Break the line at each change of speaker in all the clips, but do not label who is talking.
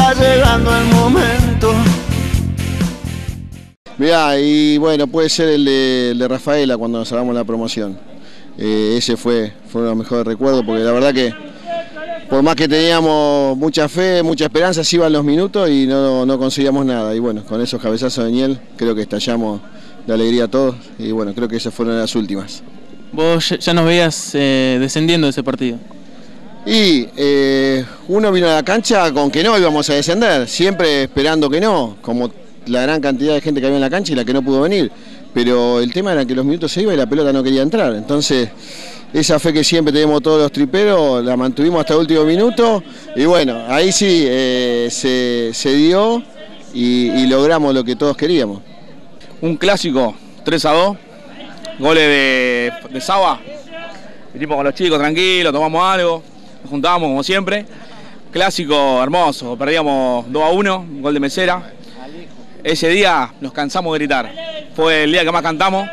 está llegando el momento.
Mirá, y bueno, puede ser el de Rafaela cuando nos salvamos la promoción. Ese fue uno de los mejores recuerdos, porque la verdad que por más que teníamos mucha fe, mucha esperanza, se iban los minutos y no conseguíamos nada. Y bueno, con esos cabezazos de Niel creo que estallamos de alegría todos y bueno, creo que esas fueron las últimas.
Vos ya nos veías descendiendo de ese partido.
Y uno vino a la cancha con que no íbamos a descender, siempre esperando que no, como la gran cantidad de gente que había en la cancha y la que no pudo venir. Pero el tema era que los minutos se iban y la pelota no quería entrar. Entonces, esa fe que siempre tenemos todos los triperos, la mantuvimos hasta el último minuto. Y bueno, ahí sí se dio y logramos lo que todos queríamos.
Un clásico, 3-2, goles de Saba. Vinimos con los chicos tranquilos, tomamos algo, nos juntábamos como siempre. Clásico hermoso, perdíamos 2-1, gol de Mesera. Ese día nos cansamos de gritar, fue el día que más cantamos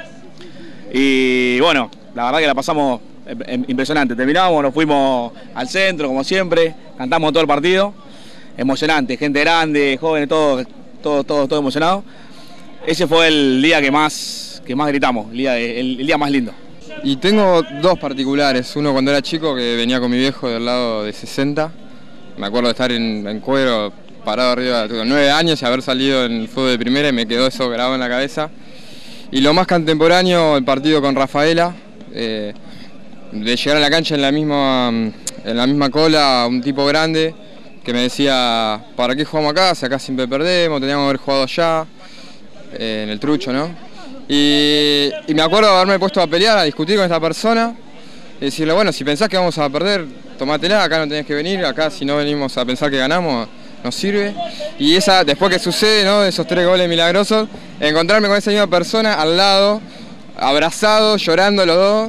y bueno, la verdad que la pasamos impresionante. Terminamos, nos fuimos al centro como siempre, cantamos todo el partido, emocionante, gente grande, jóvenes, todo emocionado. Ese fue el día que más gritamos, el día más lindo.
Y tengo dos particulares, uno cuando era chico que venía con mi viejo del lado de 60, me acuerdo de estar en cuero, parado arriba, tengo 9 años y haber salido en el fútbol de primera y me quedó eso grabado en la cabeza. Y lo más contemporáneo, el partido con Rafaela, de llegar a la cancha en la misma cola, un tipo grande que me decía, ¿para qué jugamos acá? Si acá siempre perdemos, teníamos que haber jugado allá, en el trucho, ¿no? Y me acuerdo de haberme puesto a pelear, a discutir con esta persona, y decirle, bueno, si pensás que vamos a perder, tomátela, acá no tenés que venir, acá si no venimos a pensar que ganamos, nos sirve. Y después que sucede, ¿no?, de esos 3 goles milagrosos, encontrarme con esa misma persona al lado, abrazados, llorando los dos,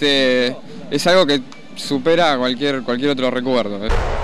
es algo que supera cualquier otro recuerdo.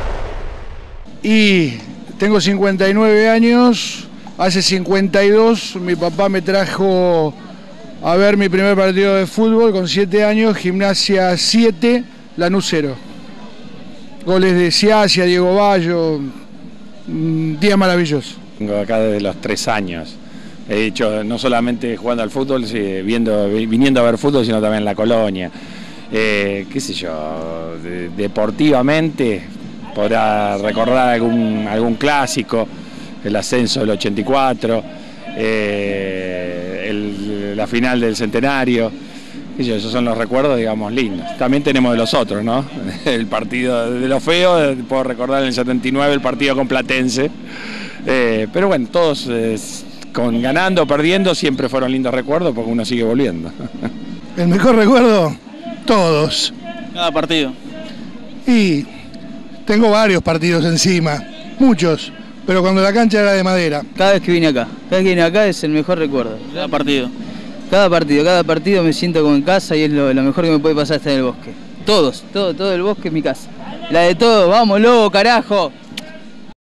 Y tengo 59 años, hace 52 mi papá me trajo a ver mi primer partido de fútbol con 7 años, Gimnasia 7, Lanús 0. Goles de Ciacia, Diego Bayo, día maravilloso.
Vengo acá desde los 3 años. He dicho, no solamente jugando al fútbol, viniendo a ver fútbol, sino también en la colonia. Qué sé yo, deportivamente podrá recordar algún clásico, el ascenso del 84, la final del centenario. Esos son los recuerdos, digamos, lindos. También tenemos de los otros, ¿no? El partido de lo feo, puedo recordar en el 79 el partido con Platense. Pero bueno, todos ganando, perdiendo, siempre fueron lindos recuerdos porque uno sigue volviendo.
El mejor recuerdo, todos.
Cada partido.
Y tengo varios partidos encima, muchos, pero cuando la cancha era de madera.
Cada vez que vine acá es el mejor recuerdo.
Cada partido.
Cada partido me siento como en casa y es lo mejor que me puede pasar estar en el bosque. Todo el bosque es mi casa. La de todos, vamos lobo, carajo.